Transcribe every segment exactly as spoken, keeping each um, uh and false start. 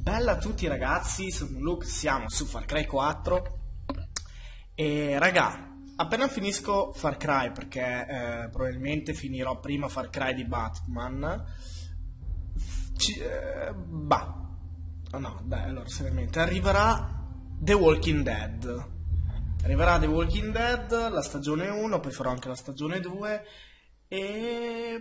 Bella a tutti ragazzi, sono Luke, siamo su Far Cry quattro e raga, appena finisco Far Cry, perché eh, probabilmente finirò prima Far Cry di Batman, ci, eh, bah, oh no, dai, allora seriamente, arriverà The Walking Dead, arriverà The Walking Dead, la stagione uno, poi farò anche la stagione due, e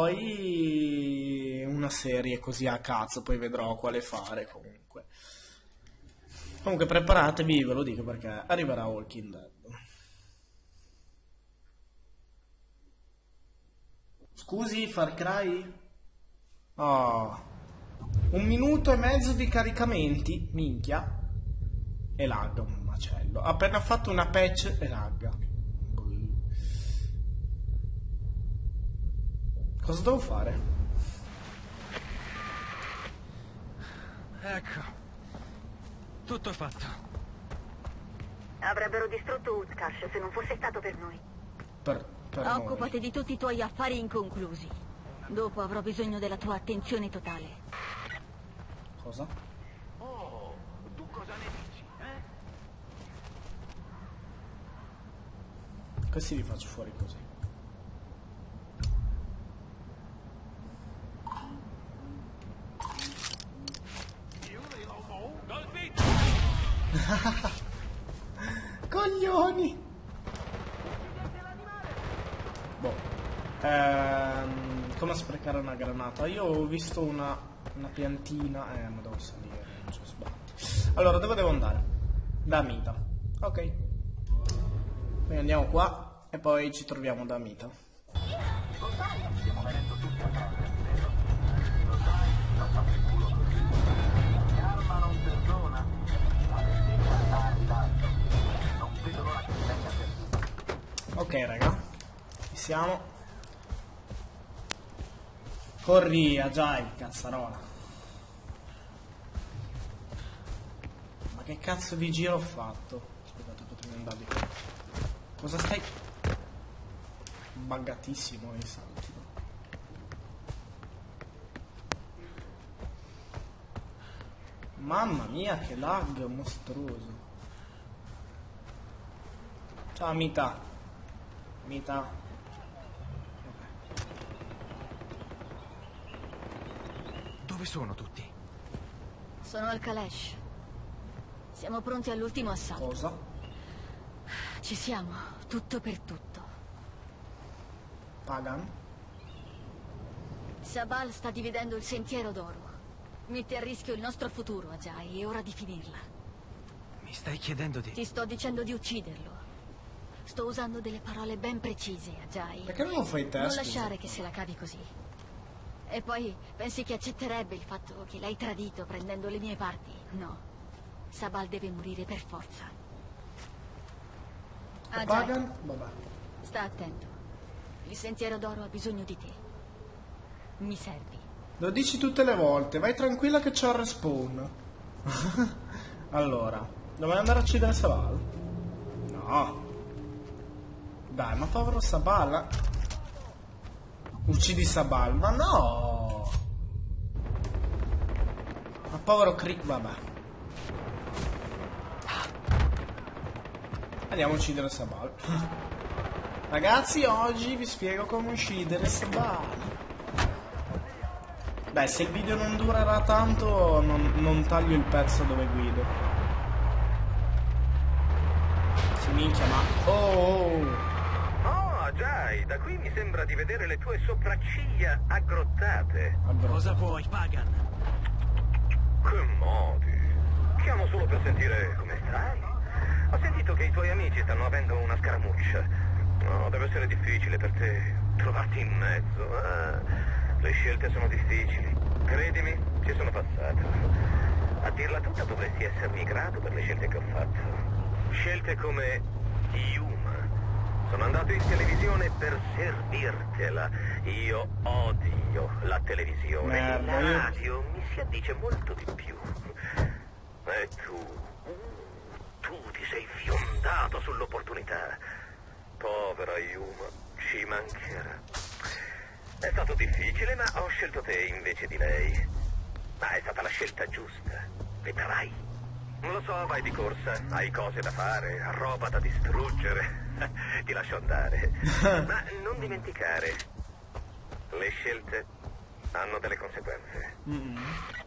poi una serie così a cazzo, poi vedrò quale fare. Comunque comunque preparatevi, ve lo dico, perché arriverà Walking Dead. Scusi, Far Cry? Oh, un minuto e mezzo di caricamenti, minchia, e lagga un macello. Appena fatto una patch e lagga. Cosa devo fare? Ecco, tutto fatto. Avrebbero distrutto Uzkash se non fosse stato per noi. Per, per Occupati noi. di tutti i tuoi affari inconclusi. Dopo avrò bisogno della tua attenzione totale. Cosa? Oh, tu cosa ne dici, eh? Questi li faccio fuori così. Coglioni! Boh. Ehm, come sprecare una granata? Io ho visto una, una piantina. Eh, ma devo salire, non ci sbatto. Allora, dove devo andare? Da Mita. Ok. Quindi andiamo qua e poi ci troviamo da Mita. Stiamo venendo tutti a casa. Ok raga, ci siamo. Corri via, già, cazzarola. Ma che cazzo di giro ho fatto? Aspettate, potremmo andare di qua. Cosa stai? Buggatissimo i salti. Mamma mia, che lag mostruoso. Ciao Mita. Mita. Dove sono tutti? Sono al Kalesh. Siamo pronti all'ultimo assalto. Cosa? Ci siamo, tutto per tutto. Pagan? Sabal sta dividendo il sentiero d'oro. Mette a rischio il nostro futuro, Ajay, è ora di finirla. Mi stai chiedendo di... Ti sto dicendo di ucciderlo. Sto usando delle parole ben precise, Ajay. Perché non lo fai te? Non Scusa? lasciare che se la cavi così. E poi, pensi che accetterebbe il fatto che l'hai tradito prendendo le mie parti? No. Sabal deve morire per forza. Ajay, Pagan? Vabbè. sta attento. Il sentiero d'oro ha bisogno di te. Mi servi. Lo dici tutte le volte, vai tranquilla che c'ho il respawn. Allora, dovrei andare a uccidere Sabal? No. Dai, ma povero Sabal. Uccidi Sabal, ma no. Ma povero Cri... Vabbè. Andiamo a uccidere Sabal. Ragazzi, oggi vi spiego come uccidere Sabal. Beh, se il video non durerà tanto, non, non taglio il pezzo dove guido. Si minchia, ma... Oh! Oh, Ajay, da qui mi sembra di vedere le tue sopracciglia aggrottate. Aggro- Cosa vuoi, Pagan? Che modi. Chiamo solo per sentire come stai. Ho sentito che i tuoi amici stanno avendo una scaramuccia. No, deve essere difficile per te trovarti in mezzo. Ah. Le scelte sono difficili, credimi, ci sono passato. A dirla tutta dovresti essermi grato per le scelte che ho fatto. Scelte come Yuma. Sono andato in televisione per servirtela. Io odio la televisione. Merda, La io- radio mi si addice molto di più. E tu, tu ti sei fiondato sull'opportunità. Povera Yuma, ci mancherà. È stato difficile, ma ho scelto te invece di lei. Ma è stata la scelta giusta. Vedrai. Non lo so, vai di corsa. Hai cose da fare, roba da distruggere. Ti lascio andare. Ma non dimenticare, le scelte hanno delle conseguenze. Mm-mm.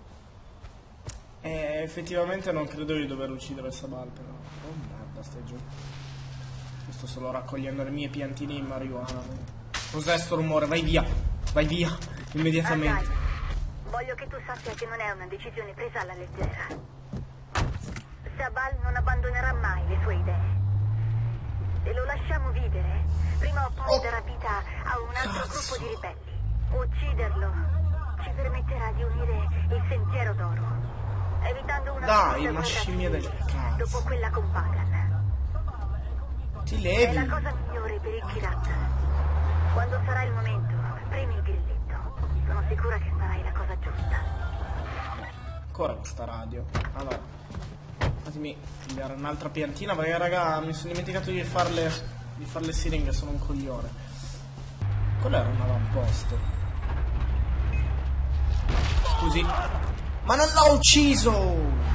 E effettivamente non credo di dover uccidere Sabal, però. Oh merda, stai giù. Io sto solo raccogliendo le mie piantine di marijuana. Cos'è sto rumore? Vai via! Vai via! Immediatamente. Argyle, voglio che tu sappia che non è una decisione presa alla leggera. Sabal non abbandonerà mai le sue idee. Se lo lasciamo vivere, prima o poi Oh. darà vita a un altro Cazzo. gruppo di ribelli. Ucciderlo ci permetterà di unire il sentiero d'oro, evitando una Dai, seconda ma guerra scimmia del civile cazzo. dopo quella con Pagan. Ti È levi! la cosa migliore per il Kirat. Quando sarà il momento, premi il grilletto. Sono sicura che farai la cosa giusta. Ancora questa radio. Allora, fatemi pigliare un'altra piantina perché raga mi sono dimenticato di farle di fare le siringhe, sono un coglione. Quello era un avamposto. Scusi. Ma non l'ho ucciso!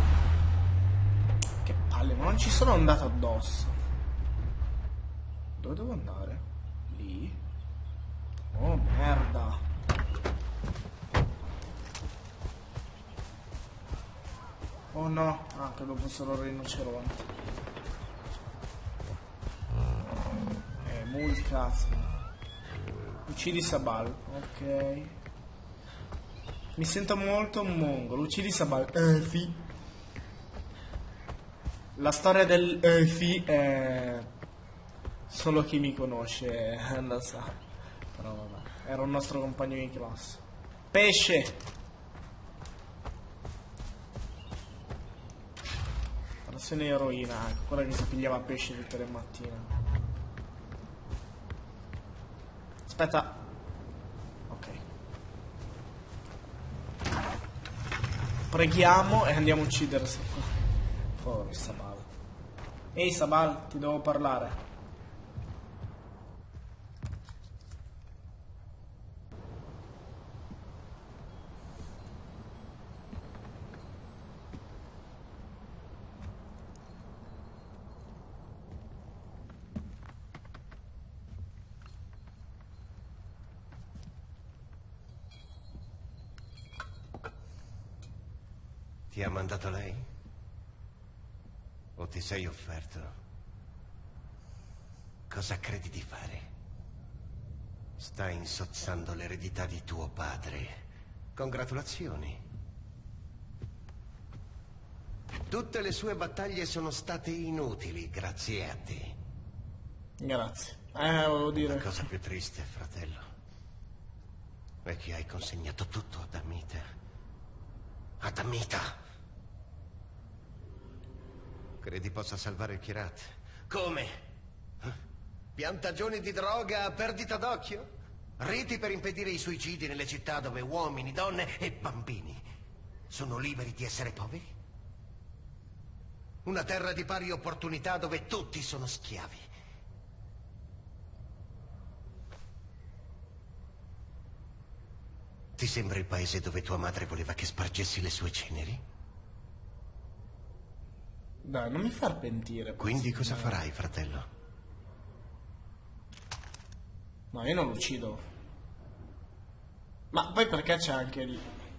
Che palle, ma non ci sono andato addosso. Dove devo andare? Lì? Oh merda. Oh no, ah, credo fossero rinoceronti. Eh, mul cazzo. Uccidi Sabal, ok. Mi sento molto un mongolo, uccidi Sabal. Eh, sì. La storia del eh, sì è... Solo chi mi conosce lo sa. Però vabbè, era un nostro compagno di classe. Pesce! Razione eroina, ecco, quella che si pigliava pesce tutte le mattine. Aspetta. Ok. Preghiamo e andiamo a uccidere Sabal. Povero Sabal. Ehi Sabal, ti devo parlare. Ti ha mandato lei? O ti sei offerto? Cosa credi di fare? Stai insozzando l'eredità di tuo padre. Congratulazioni. Tutte le sue battaglie sono state inutili grazie a te. Grazie. Eh, volevo dire. La cosa più triste, fratello, è che hai consegnato tutto ad Amita. Ad Amita. Credi possa salvare il Kirat? Come? Piantagioni di droga a perdita d'occhio? Riti per impedire i suicidi nelle città dove uomini, donne e bambini sono liberi di essere poveri? Una terra di pari opportunità dove tutti sono schiavi. Ti sembra il paese dove tua madre voleva che spargessi le sue ceneri? Dai, non mi far pentire. Quindi cosa farai, fratello? No, io non lo uccido. Ma poi perché c'è anche lì?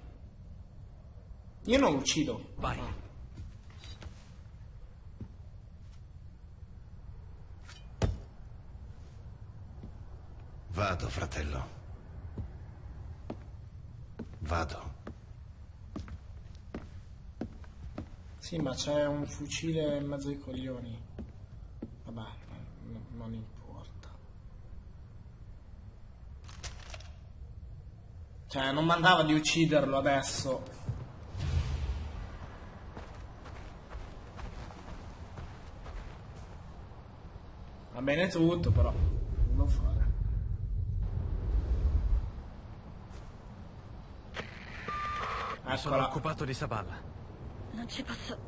Io non lo uccido. Vai. Ah. Vado, fratello. Vado. Sì, ma c'è un fucile in mezzo ai coglioni. Vabbè, n- non importa. Cioè, non mandava di ucciderlo adesso. Va bene tutto, però non devo fare. Sono Eccola. occupato di Sabal. Non ci posso...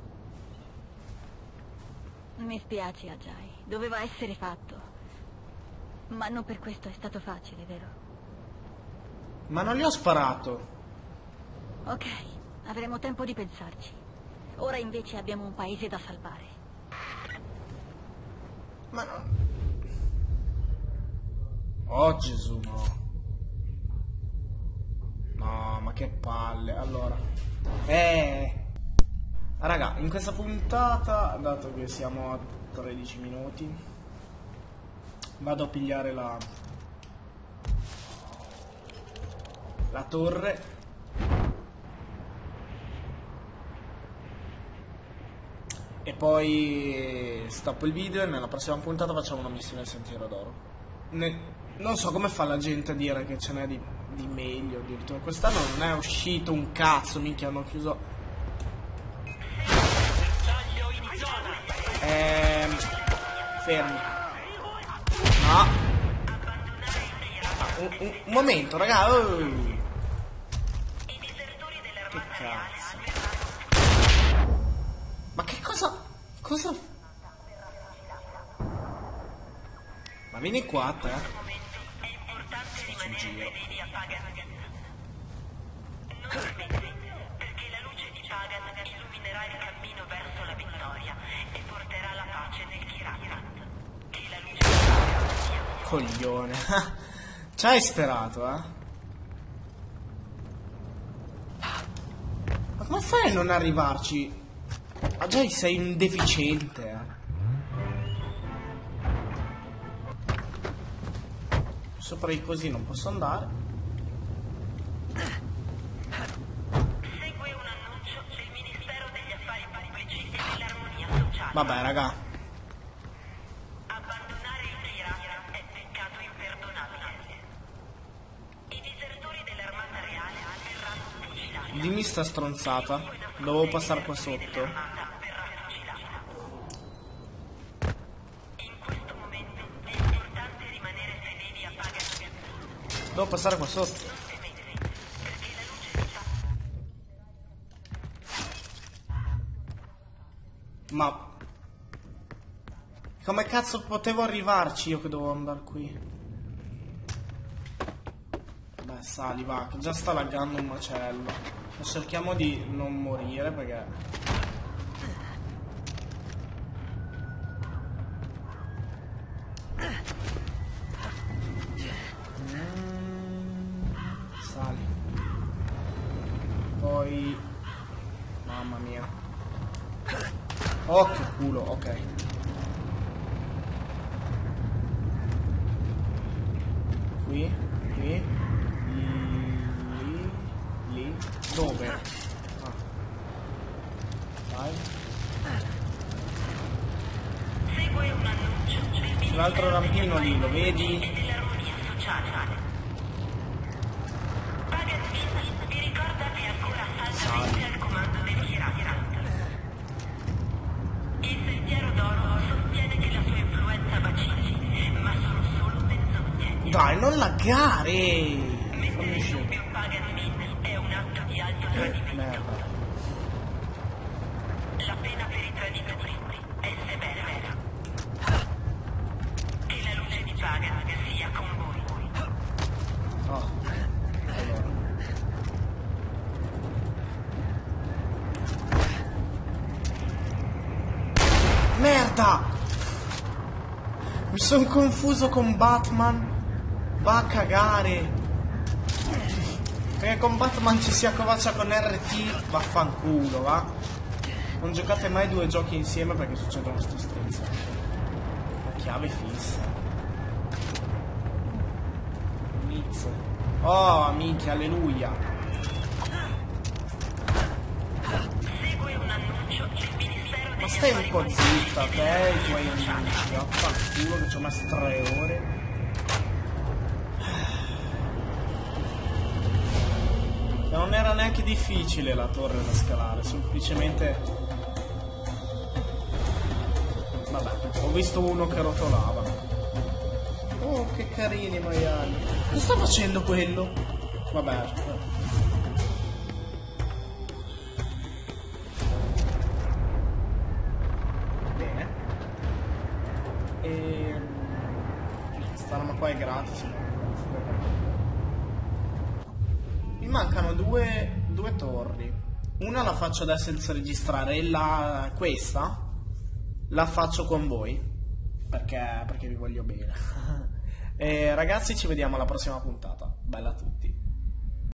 Mi spiace, Ajay. Doveva essere fatto. Ma non per questo è stato facile, vero? Ma non gli ho sparato. Ok, Avremo tempo di pensarci. Ora invece abbiamo un paese da salvare. Ma no. Oh Gesù, no. No, ma che palle. Allora. Eh. Raga, in questa puntata, dato che siamo a tredici minuti, vado a pigliare la la torre. E poi stoppo il video e nella prossima puntata facciamo una missione del Sentiero d'Oro. Ne... Non so come fa la gente a dire che ce n'è di, di meglio addirittura. Quest'anno non è uscito un cazzo, minchia, hanno chiuso. Ehm... Fermi. No. Ah, un, un, un momento, raga. Oh. Che cazzo. Ma che cosa... Cosa... Ma vieni qua, te. Faccio un giro. Perché la luce di Pagan illuminerà il cammino verso la vittoria e porterà la pace nel Kyrath. Che la luce di Pagan sia... Coglione. Ci hai sperato, eh? Ma come fai a non arrivarci? Ah già sei un deficiente, eh. Sopra di così non posso andare. Segue un annuncio del Ministero degli Affari Pubblici e dell'Armonia Sociale. Vabbè, raga. Abbandonare il Kyrath è peccato imperdonabile. I disertori dell'Armata Reale verranno fucilati. Dimmi sta stronzata. Dovevo passare qua sotto. Devo passare qua sotto. Ma come cazzo potevo arrivarci io che dovevo andare qui? Beh, sali, va, che già sta laggando un macello. Ma cerchiamo di non morire perché... Poi... Mamma mia. Oh, che culo, ok. Qui, qui, lì, lì, dove? Ah. Vai. Segue un annuncio del Ministero L'altro rampino lì, lo vedi? e dell'Armonia Sociale. Vi ricorda che è ancora saldamente al comando del Kyrath. Il Sentiero d'Oro sostiene che la sua influenza vacilli, ma sono solo menzogne. Dai, non laggare! Mettere in dubbio Pagan Min è un atto di alto tradimento. Merda. La pena per i traditori è severa. Che la luce di Pagan sia con voi. Oh, allora. Merda! Mi sono confuso con Batman. Va a cagare. Perché con Batman ci si accovaccia con R T. Vaffanculo, va. Non giocate mai due giochi insieme perché succedono sto stronzate. La chiave fissa. Inizio. Oh, minchia, alleluia. Segue un annuncio del Ministero Ma degli stai Affari un po' Pubblici zitta, e te dell'Armonia i tuoi Sociale. amici. Vaffanculo che ci ho messo tre ore. Non era neanche difficile la torre da scalare, semplicemente... Vabbè, ho visto uno che rotolava. Oh, che carini i maiali. Cosa sta facendo quello? Vabbè. Bene. E... sta roba qua è gratis. Mi mancano due, due torri. una la faccio adesso senza registrare e la, questa la faccio con voi perché, perché vi voglio bene. E ragazzi, ci vediamo alla prossima puntata. Bella a tutti.